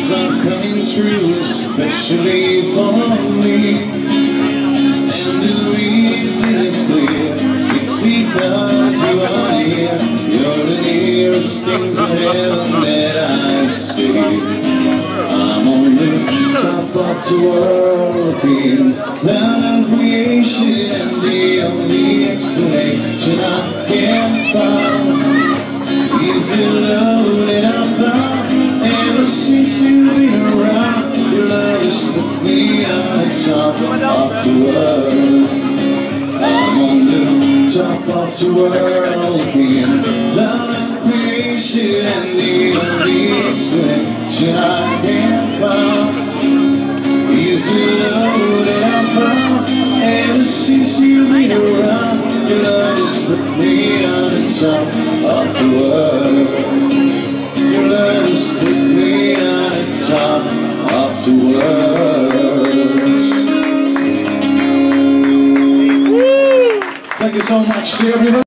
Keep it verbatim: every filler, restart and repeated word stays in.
dreams are coming true, especially for me. And the reason is clear, it's because you are here. You're the nearest things of heaven that I see. I'm on the top of the world, looking down on creation, and the only explanation I can find is the love that I found. Ever since you've been around, your love has put me on the top of the world. I'm on the top of the world, looking down on creation, and the only explanation I can find is the love that I found. Ever since you've been around, your love has put me on the top of the world. Your love has put me on the top of the world. Thank you so much, everybody.